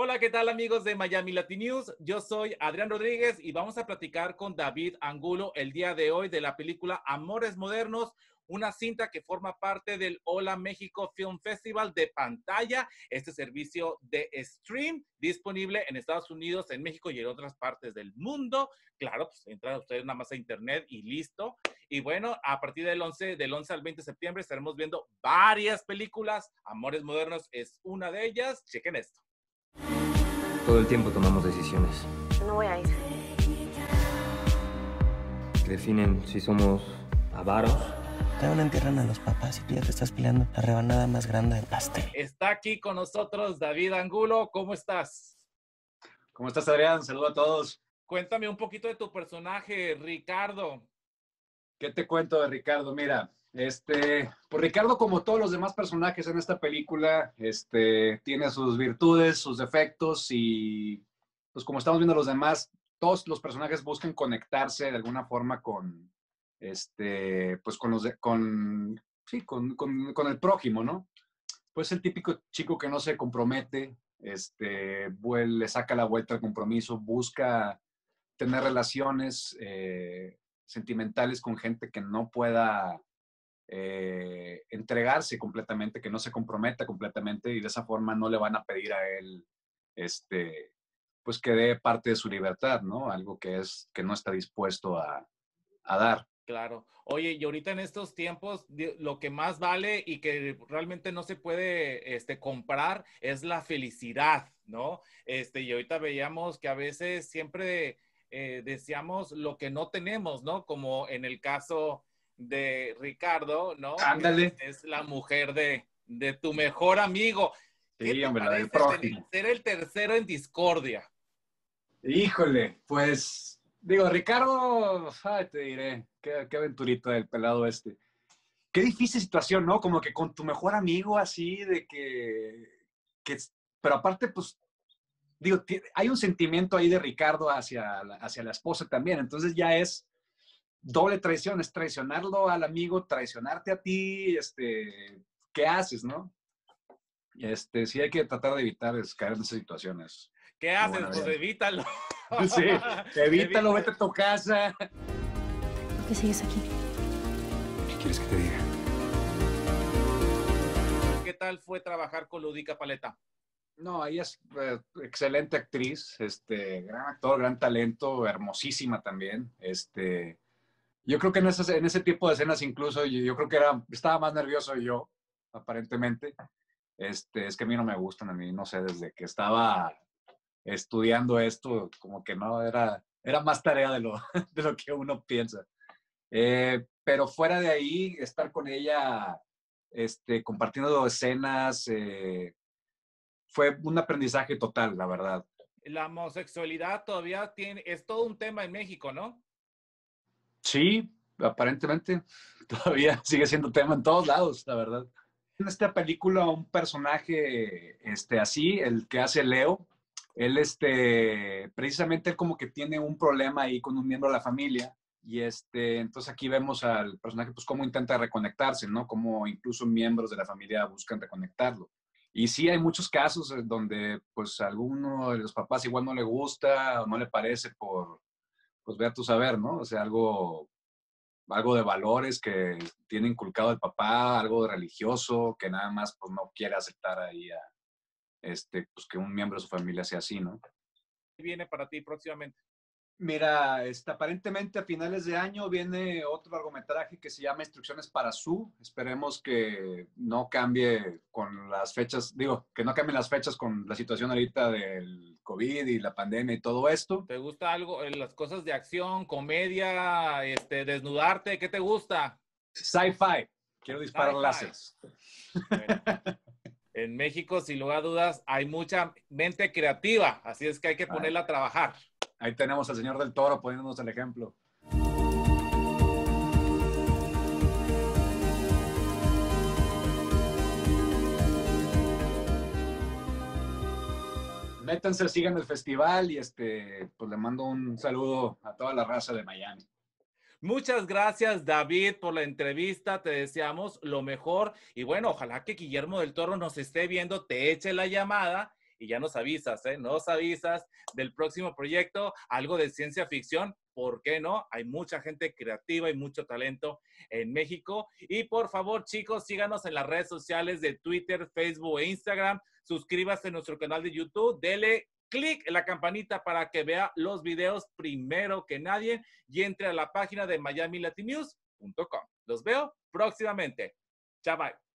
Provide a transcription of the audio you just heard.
Hola, ¿qué tal amigos de Miami Latinews? Yo soy Adrián Rodríguez y vamos a platicar con David Angulo el día de hoy de la película Amores Modernos, una cinta que forma parte del Hola México Film Festival de pantalla, este servicio de stream disponible en Estados Unidos, en México y en otras partes del mundo. Claro, pues entran ustedes nada más a internet y listo. Y bueno, a partir del 11 al 20 de septiembre estaremos viendo varias películas. Amores Modernos es una de ellas. Chequen esto. Todo el tiempo tomamos decisiones No voy a ir. que definen si somos avaros. Te entierran a los papás y tú ya te estás peleando la rebanada más grande del pastel. Está aquí con nosotros David Angulo. ¿Cómo estás? ¿Cómo estás, Adrián? Saludo a todos. Cuéntame un poquito de tu personaje, Ricardo. ¿Qué te cuento de Ricardo? Mira, pues Ricardo, como todos los demás personajes en esta película, tiene sus virtudes, sus defectos y, pues como estamos viendo los demás, todos los personajes buscan conectarse de alguna forma con, pues con el prójimo, ¿no? Pues el típico chico que no se compromete, le saca la vuelta al compromiso, busca tener relaciones sentimentales con gente que no pueda entregarse completamente, que no se comprometa completamente y de esa forma no le van a pedir a él, pues que dé parte de su libertad, ¿no? Algo que no está dispuesto a dar. Claro. Oye, y ahorita en estos tiempos, lo que más vale y que realmente no se puede comprar es la felicidad, ¿no? Y ahorita veíamos que a veces siempre deseamos lo que no tenemos, ¿no? Como en el caso de Ricardo, ¿no? Ándale. Es la mujer de tu mejor amigo. ¿Qué Sí, te hombre, la del parece prójimo. ser el tercero en discordia? Híjole, pues, digo, Ricardo, te diré, qué aventurita del pelado este. Qué difícil situación, ¿no? Como que con tu mejor amigo así, de pero aparte, pues, digo, hay un sentimiento ahí de Ricardo hacia la esposa también, entonces ya es doble traición, es traicionarlo al amigo, traicionarte a ti, ¿qué haces, no? Sí hay que tratar de evitar caer en esas situaciones. ¿Qué haces? Pues evítalo. Sí, evítalo, vete a tu casa. ¿Por qué sigues aquí? ¿Qué quieres que te diga? ¿Qué tal fue trabajar con Ludica Paleta? No, ella es excelente actriz, gran actor, gran talento, hermosísima también. Yo creo que en ese tipo de escenas incluso yo creo que estaba más nervioso yo, aparentemente. Es que a mí no me gustan, a mí no sé, desde que estaba estudiando esto, como que no, era más tarea de lo que uno piensa. Pero fuera de ahí, estar con ella, compartiendo escenas, fue un aprendizaje total, la verdad. La homosexualidad todavía es todo un tema en México, ¿no? Sí, aparentemente todavía sigue siendo tema en todos lados, la verdad. En esta película, un personaje así, el que hace Leo, él precisamente él como que tiene un problema ahí con un miembro de la familia y entonces aquí vemos al personaje pues cómo intenta reconectarse, ¿no? Cómo incluso miembros de la familia buscan reconectarlo. Y sí hay muchos casos donde pues a alguno de los papás igual no le gusta o no le parece pues vea tu saber, ¿no? O sea, algo de valores que tiene inculcado el papá, algo religioso, que nada más pues no quiere aceptar ahí pues que un miembro de su familia sea así, ¿no? ¿Qué viene para ti próximamente? Mira, aparentemente a finales de año viene otro largometraje que se llama Instrucciones para Su. Esperemos que no cambie con las fechas, digo, que no cambien las fechas con la situación ahorita del COVID y la pandemia y todo esto. ¿Te gusta algo, las cosas de acción, comedia, desnudarte? ¿Qué te gusta? Sci-fi. Quiero disparar láseres. Bueno, en México, sin lugar a dudas, hay mucha mente creativa, así es que hay que ponerla a trabajar. Ahí tenemos al señor del Toro poniéndonos el ejemplo. Métanse, sigan el festival y pues le mando un saludo a toda la raza de Miami. Muchas gracias, David, por la entrevista. Te deseamos lo mejor. Y bueno, ojalá que Guillermo del Toro nos esté viendo, te eche la llamada y ya nos avisas, nos avisas del próximo proyecto, algo de ciencia ficción. ¿Por qué no? Hay mucha gente creativa y mucho talento en México. Y por favor, chicos, síganos en las redes sociales de Twitter, Facebook e Instagram. Suscríbase a nuestro canal de YouTube. Dele clic en la campanita para que vea los videos primero que nadie y entre a la página de MiamiLatinews.com. Los veo próximamente. Chao, bye.